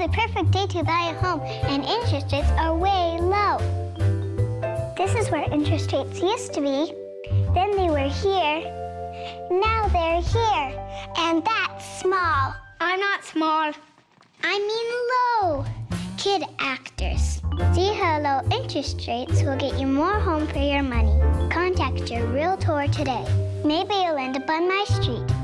the perfect day to buy a home, and interest rates are way low. This is where interest rates used to be. Then they were here. Now they're here. And that's small. I'm not small. I mean low. Kid actors. See how low interest rates will get you more home for your money. Contact your realtor today. Maybe you'll end up on my street.